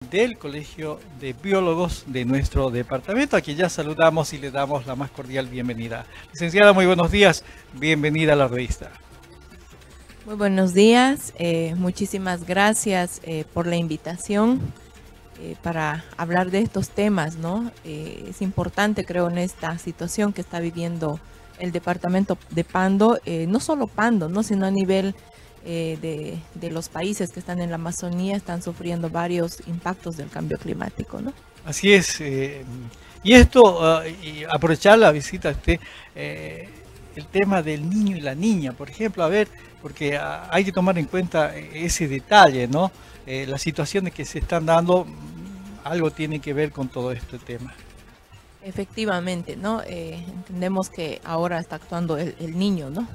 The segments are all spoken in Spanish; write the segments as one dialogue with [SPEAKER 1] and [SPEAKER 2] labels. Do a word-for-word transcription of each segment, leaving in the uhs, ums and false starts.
[SPEAKER 1] del Colegio de Biólogos de nuestro departamento, a quien ya saludamos y le damos la más cordial bienvenida. Licenciada, muy buenos días, bienvenida a la revista.
[SPEAKER 2] Muy buenos días, eh, muchísimas gracias eh, por la invitación eh, para hablar de estos temas, ¿no? Eh, es importante, creo, en esta situación que está viviendo el departamento de Pando, eh, no solo Pando, ¿no? Sino a nivel eh, de, de los países que están en la Amazonía, están sufriendo varios impactos del cambio climático, ¿no?
[SPEAKER 1] Así es, eh, y esto, uh, y aprovechar la visita a usted, eh, el tema del niño y la niña, por ejemplo, a ver, porque uh, hay que tomar en cuenta ese detalle, ¿no? Eh, las situaciones que se están dando, algo tiene que ver con todo este tema.
[SPEAKER 2] Efectivamente, ¿no? Eh, entendemos que ahora está actuando el, el niño, ¿no?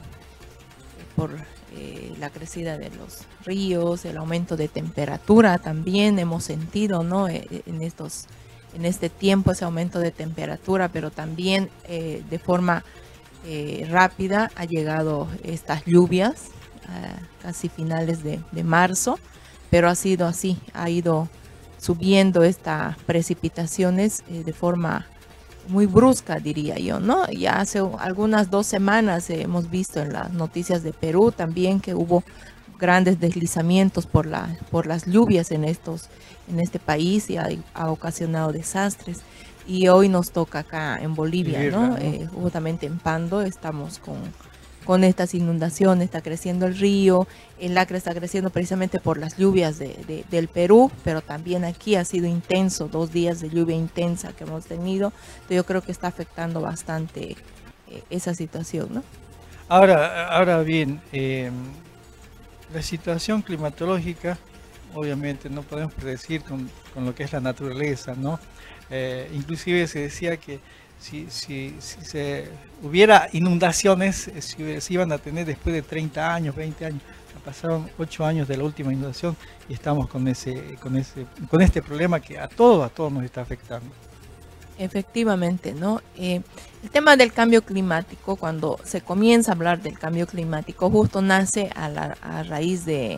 [SPEAKER 2] Por eh, la crecida de los ríos, el aumento de temperatura también hemos sentido, ¿no? Eh, en estos, en este tiempo ese aumento de temperatura, pero también eh, de forma eh, rápida ha llegado estas lluvias, a casi finales de, de marzo, pero ha sido así, ha ido subiendo estas precipitaciones eh, de forma muy brusca, diría yo, ¿no? Ya hace algunas dos semanas eh, hemos visto en las noticias de Perú también que hubo grandes deslizamientos por, la, por las lluvias en, estos, en este país y ha, ha ocasionado desastres. Y hoy nos toca acá en Bolivia, ¿no? ¿no? Eh, justamente en Pando estamos con, con estas inundaciones, está creciendo el río, el Acre está creciendo precisamente por las lluvias de, de, del Perú, pero también aquí ha sido intenso, dos días de lluvia intensa que hemos tenido, entonces yo creo que está afectando bastante eh, esa situación, ¿no?
[SPEAKER 1] Ahora, ahora bien, eh, la situación climatológica, obviamente no podemos predecir con, con lo que es la naturaleza, ¿no? Eh, inclusive se decía que si, si, si se hubiera inundaciones, si se iban a tener después de treinta años, veinte años. Pasaron ocho años de la última inundación y estamos con ese, con ese, con este problema que a todos, a todos nos está afectando.
[SPEAKER 2] Efectivamente, ¿no? Eh, el tema del cambio climático, cuando se comienza a hablar del cambio climático, justo nace a, la, a raíz de,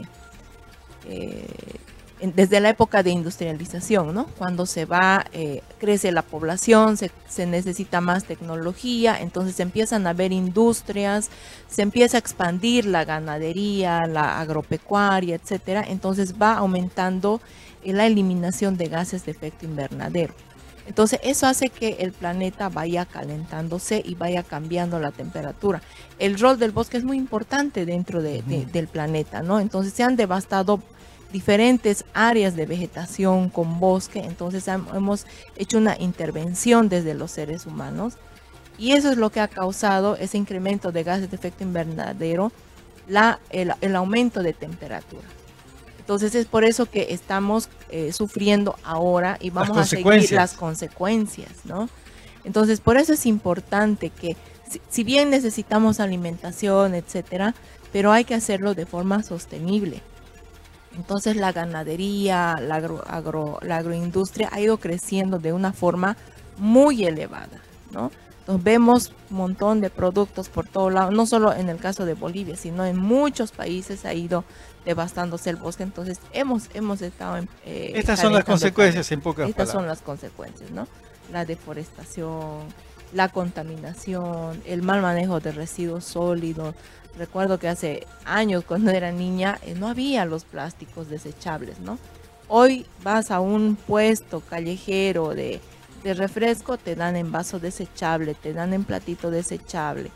[SPEAKER 2] eh, desde la época de industrialización, ¿no? Cuando se va, eh, crece la población, se, se necesita más tecnología, entonces empiezan a haber industrias, se empieza a expandir la ganadería, la agropecuaria, etcétera, entonces va aumentando la eliminación de gases de efecto invernadero. Entonces eso hace que el planeta vaya calentándose y vaya cambiando la temperatura. El rol del bosque es muy importante dentro de, de, del planeta, ¿no? Entonces se han devastado diferentes áreas de vegetación con bosque, entonces hemos hecho una intervención desde los seres humanos y eso es lo que ha causado ese incremento de gases de efecto invernadero, la, el, el aumento de temperatura. Entonces es por eso que estamos eh, sufriendo ahora y vamos a seguir las consecuencias, ¿no? Entonces por eso es importante que si, si bien necesitamos alimentación, etcétera, pero hay que hacerlo de forma sostenible. Entonces la ganadería, la, agro, agro, la agroindustria ha ido creciendo de una forma muy elevada, ¿no? Entonces vemos un montón de productos por todos lados, no solo en el caso de Bolivia, sino en muchos países ha ido devastándose el bosque. Entonces hemos, hemos estado en...
[SPEAKER 1] Eh, Estas son las consecuencias en pocas
[SPEAKER 2] Estas
[SPEAKER 1] palabras.
[SPEAKER 2] son las consecuencias, ¿no? La deforestación, la contaminación, el mal manejo de residuos sólidos. Recuerdo que hace años cuando era niña eh, no había los plásticos desechables, ¿no? Hoy vas a un puesto callejero de, de refresco, te dan en vaso desechable, te dan en platito desechable.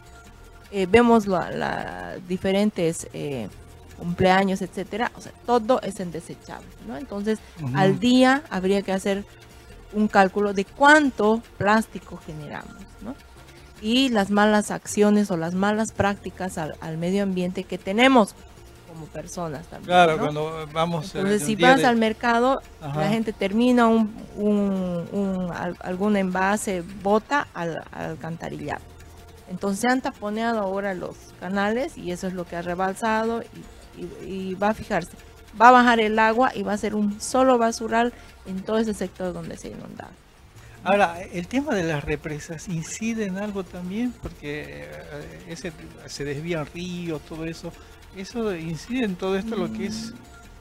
[SPEAKER 2] Eh, vemos la, la diferentes eh, cumpleaños, etcétera, o sea, todo es en desechable, ¿no? Entonces, uh-huh. al día habría que hacer un cálculo de cuánto plástico generamos, ¿no? Y las malas acciones o las malas prácticas al, al medio ambiente que tenemos como personas también.
[SPEAKER 1] Claro,
[SPEAKER 2] ¿no?
[SPEAKER 1] cuando vamos...
[SPEAKER 2] Entonces, si vas de... al mercado, Ajá. la gente termina un, un, un, algún envase, bota al, al alcantarillado. Entonces se han taponeado ahora los canales y eso es lo que ha rebalsado y, y, y va a fijarse. Va a bajar el agua y va a ser un solo basural en todo ese sector donde se ha inundado.
[SPEAKER 1] Ahora, el tema de las represas incide en algo también, porque ese, se desvían ríos, todo eso. ¿Eso incide en todo esto lo que es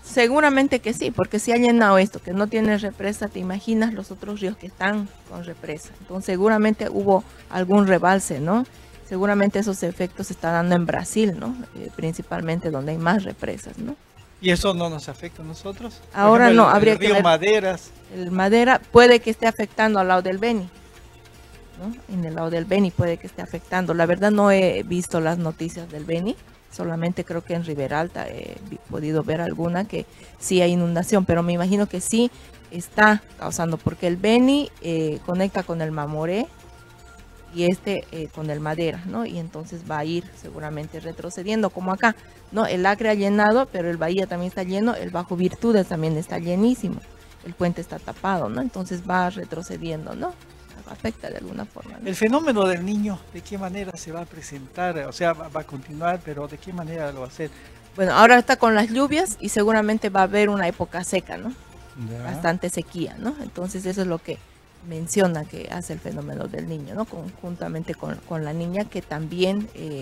[SPEAKER 2] seguramente que sí, porque si ha llenado esto, que no tiene represa, te imaginas los otros ríos que están con represa. Entonces seguramente hubo algún rebalse, ¿no? Seguramente esos efectos se están dando en Brasil, ¿no? Eh, principalmente donde hay más represas, ¿no?
[SPEAKER 1] ¿Y eso no nos afecta a nosotros?
[SPEAKER 2] Ahora
[SPEAKER 1] Por ejemplo,
[SPEAKER 2] no,
[SPEAKER 1] el,
[SPEAKER 2] habría
[SPEAKER 1] el
[SPEAKER 2] que
[SPEAKER 1] río
[SPEAKER 2] ver.
[SPEAKER 1] Maderas.
[SPEAKER 2] El Madera puede que esté afectando al lado del Beni, ¿no? En el lado del Beni puede que esté afectando. La verdad no he visto las noticias del Beni, solamente creo que en Riberalta he podido ver alguna que sí hay inundación, pero me imagino que sí está causando, porque el Beni eh, conecta con el Mamoré y este eh, con el Madera, ¿no? Y entonces va a ir seguramente retrocediendo, como acá, ¿no? El Acre ha llenado, pero el Bahía también está lleno, el Bajo Virtudes también está llenísimo, el puente está tapado, ¿no? Entonces va retrocediendo, ¿no? Afecta de alguna forma, ¿no?
[SPEAKER 1] El fenómeno del niño, ¿de qué manera se va a presentar? O sea, va, va a continuar, pero ¿de qué manera lo va a hacer?
[SPEAKER 2] Bueno, ahora está con las lluvias y seguramente va a haber una época seca, ¿no?
[SPEAKER 1] Ya.
[SPEAKER 2] Bastante sequía, ¿no? Entonces eso es lo que menciona que hace el fenómeno del niño, ¿no? Conjuntamente con, con la niña, que también eh,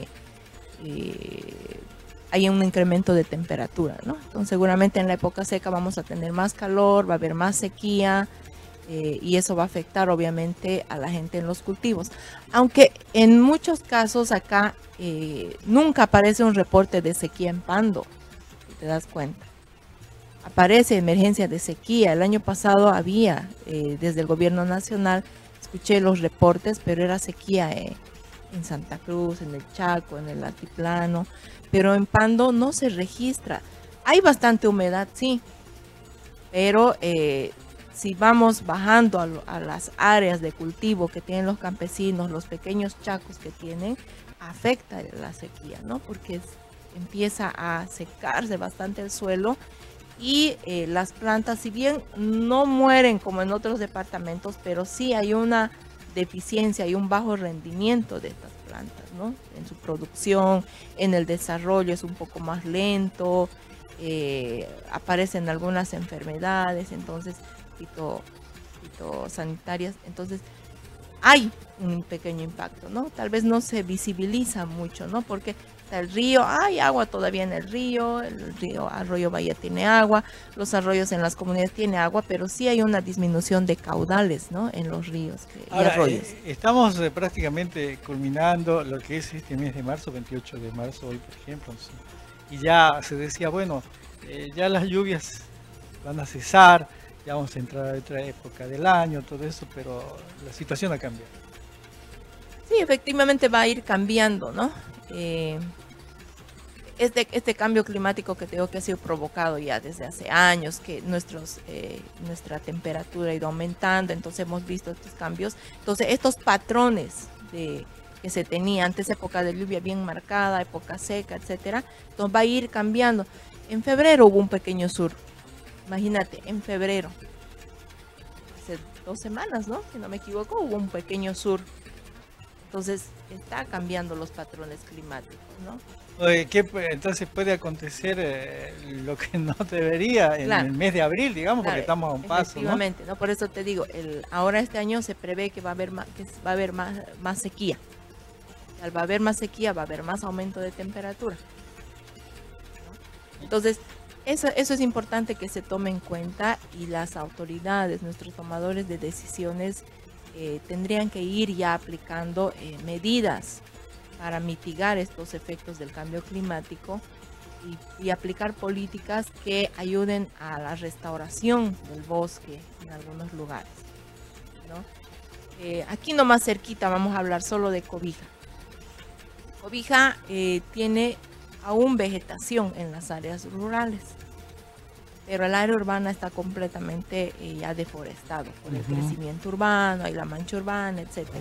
[SPEAKER 2] eh, hay un incremento de temperatura, ¿no? Entonces seguramente en la época seca vamos a tener más calor, va a haber más sequía, eh, y eso va a afectar obviamente a la gente en los cultivos. Aunque en muchos casos acá eh, nunca aparece un reporte de sequía en Pando, si te das cuenta. Aparece emergencia de sequía. El año pasado había, eh, desde el gobierno nacional, escuché los reportes, pero era sequía eh, en Santa Cruz, en el Chaco, en el altiplano, pero en Pando no se registra. Hay bastante humedad, sí, pero eh, si vamos bajando a, a las áreas de cultivo que tienen los campesinos, los pequeños chacos que tienen, afecta la sequía, ¿no? Porque es, empieza a secarse bastante el suelo. Y eh, las plantas, si bien no mueren como en otros departamentos, pero sí hay una deficiencia y un bajo rendimiento de estas plantas, ¿no? En su producción, en el desarrollo es un poco más lento, eh, aparecen algunas enfermedades, entonces, fito, fitosanitarias, entonces hay un pequeño impacto, ¿no? Tal vez no se visibiliza mucho, ¿no? Porque el río, hay agua todavía en el río, el río Arroyo Bahía tiene agua, los arroyos en las comunidades tienen agua, pero sí hay una disminución de caudales, ¿no? En los ríos y
[SPEAKER 1] Ahora,
[SPEAKER 2] arroyos.
[SPEAKER 1] Eh, estamos eh, prácticamente culminando lo que es este mes de marzo, veintiocho de marzo hoy, por ejemplo, ¿sí? Y ya se decía, bueno, eh, ya las lluvias van a cesar, ya vamos a entrar a otra época del año, todo eso, pero la situación ha cambiado.
[SPEAKER 2] Sí, efectivamente va a ir cambiando, ¿no? Eh, este, este cambio climático que tengo que ha sido provocado ya desde hace años, que nuestros, eh, nuestra temperatura ha ido aumentando, entonces hemos visto estos cambios. Entonces estos patrones de, que se tenía antes, época de lluvia bien marcada, época seca, etcétera, entonces va a ir cambiando. En febrero hubo un pequeño sur, imagínate, en febrero, hace dos semanas, ¿no? Si no me equivoco, hubo un pequeño sur. Entonces está cambiando los patrones climáticos, ¿no?
[SPEAKER 1] Oye, ¿qué, entonces puede acontecer eh, lo que no debería en claro. el mes de abril, digamos, claro, porque estamos a un paso,
[SPEAKER 2] efectivamente, ¿no? ¿no? Por eso te digo, el, ahora este año se prevé que va a haber más, que va a haber más, más sequía. Al va a haber más sequía, va a haber más aumento de temperatura, ¿no? Entonces, eso, eso es importante que se tome en cuenta, y las autoridades, nuestros tomadores de decisiones, Eh, tendrían que ir ya aplicando eh, medidas para mitigar estos efectos del cambio climático y, y aplicar políticas que ayuden a la restauración del bosque en algunos lugares, ¿no? Eh, aquí nomás cerquita vamos a hablar solo de Cobija. Cobija eh, tiene aún vegetación en las áreas rurales, pero el área urbana está completamente eh, ya deforestado por el uh-huh. crecimiento urbano, hay la mancha urbana, etcétera.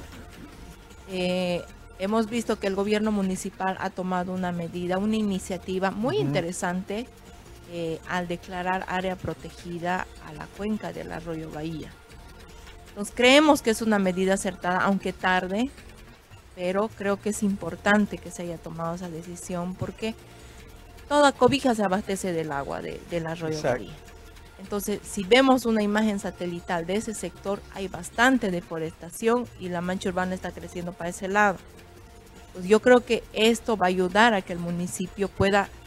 [SPEAKER 2] Eh, hemos visto que el gobierno municipal ha tomado una medida, una iniciativa muy uh-huh. interesante eh, al declarar área protegida a la cuenca del Arroyo Bahía. Entonces creemos que es una medida acertada, aunque tarde, pero creo que es importante que se haya tomado esa decisión, porque toda Cobija se abastece del agua de, del Arroyo Bahía. Entonces, si vemos una imagen satelital de ese sector, hay bastante deforestación y la mancha urbana está creciendo para ese lado. Pues yo creo que esto va a ayudar a que el municipio pueda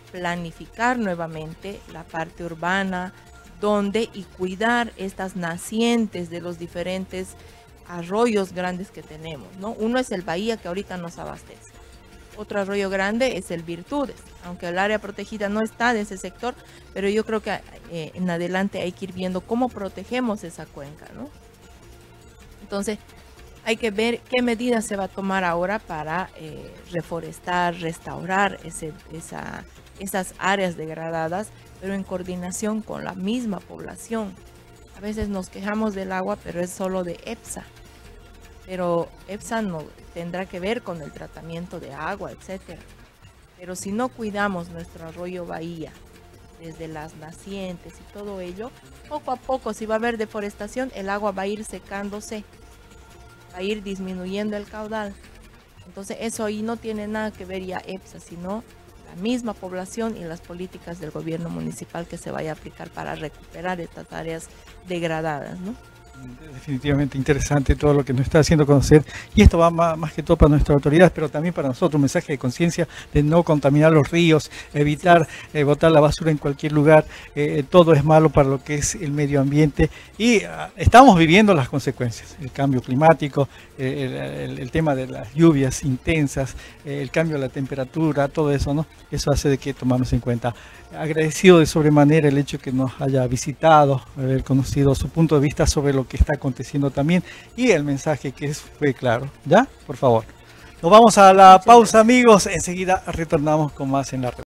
[SPEAKER 2] planificar nuevamente la parte urbana, donde y cuidar estas nacientes de los diferentes arroyos grandes que tenemos, ¿no? Uno es el Bahía, que ahorita nos abastece. Otro arroyo grande es el Virtudes, aunque el área protegida no está de ese sector, pero yo creo que eh, en adelante hay que ir viendo cómo protegemos esa cuenca, ¿no? Entonces, hay que ver qué medidas se va a tomar ahora para eh, reforestar, restaurar ese, esa, esas áreas degradadas, pero en coordinación con la misma población. A veces nos quejamos del agua, pero es solo de EPSA. Pero EPSA no tendrá que ver con el tratamiento de agua, etcétera. Pero si no cuidamos nuestro arroyo Bahía, desde las nacientes y todo ello, poco a poco, si va a haber deforestación, el agua va a ir secándose, va a ir disminuyendo el caudal. Entonces eso ahí no tiene nada que ver ya EPSA, sino la misma población y las políticas del gobierno municipal que se vaya a aplicar para recuperar estas áreas degradadas, ¿no?
[SPEAKER 1] Definitivamente interesante todo lo que nos está haciendo conocer, y esto va más, más que todo para nuestras autoridades, pero también para nosotros, un mensaje de conciencia de no contaminar los ríos, evitar eh, botar la basura en cualquier lugar. Eh, todo es malo para lo que es el medio ambiente, y uh, estamos viviendo las consecuencias, el cambio climático, eh, el, el, el tema de las lluvias intensas, eh, el cambio de la temperatura, todo eso, ¿no? Eso hace de que tomarnos en cuenta. Agradecido de sobremanera el hecho que nos haya visitado, haber conocido su punto de vista sobre lo que está aconteciendo también, y el mensaje que fue claro. ¿Ya? Por favor. Nos vamos a la pausa, amigos. Enseguida retornamos con más en la red.